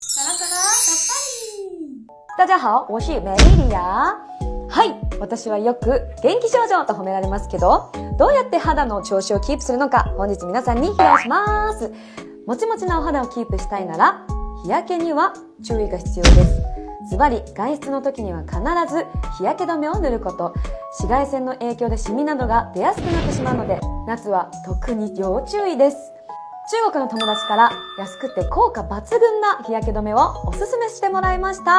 サラサラさっぱり。大家好，我是メリリア。はい、私はよく元気少女と褒められますけど、どうやって肌の調子をキープするのか、本日皆さんに披露します。もちもちなお肌をキープしたいなら、日焼けには注意が必要です。ズバリ、外出の時には必ず日焼け止めを塗ること。紫外線の影響でシミなどが出やすくなってしまうので、夏は特に要注意です。中国の友達から安くて効果抜群な日焼け止めをおすすめしてもらいました。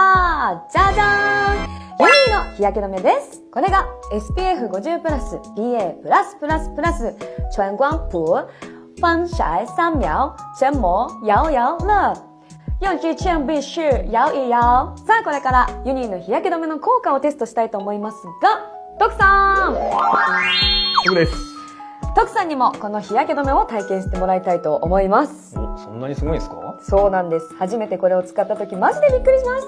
じゃじゃーん、ユニーの日焼け止めです。これが SPF50+、PA++++、全光谱、防晒3秒、全膜摇摇乐。用之前必须摇一摇。さあ、これからユニーの日焼け止めの効果をテストしたいと思いますが、徳さん。 そうです。 徳さんにもこの日焼け止めを体験してもらいたいと思います。 お、そんなにすごいですか？ そうなんです。初めてこれを使った時マジでびっくりしました。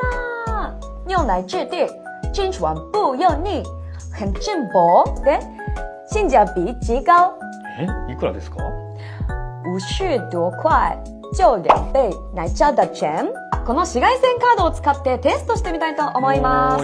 用来制定精chuẩn不用腻、很轻薄で性价比极高。 いくらですか ？50多块就2倍来交的钱。この紫外線カードを使ってテストしてみたいと思います。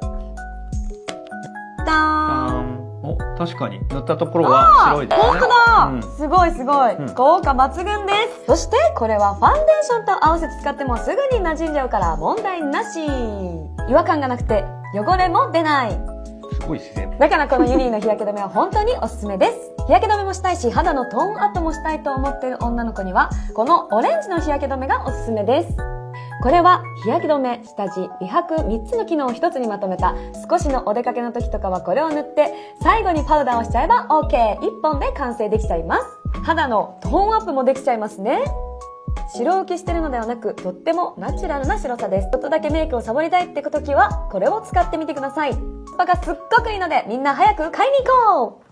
ダーン。 お、確かに塗ったところが白いですね。 本当だ、すごいすごい、効果抜群です。そしてこれはファンデーションと合わせて使ってもすぐに馴染んじゃうから問題なし。違和感がなくて汚れも出ない。 すごい自然。 だからこのユニーの日焼け止めは本当におすすめです。日焼け止めもしたいし、肌のトーンアップもしたいと思っている女の子には、このオレンジの日焼け止めがおすすめです。これは日焼け止め、下地、美白3つの機能を1つにまとめた、少しのお出かけの時とかはこれを塗って、最後にパウダーをしちゃえば OK。1本で完成できちゃいます。肌のトーンアップもできちゃいますね。白浮きしてるのではなく、とってもナチュラルな白さです。ちょっとだけメイクをサボりたいって時は、これを使ってみてください。コスパがすっごくいいので、みんな早く買いに行こう。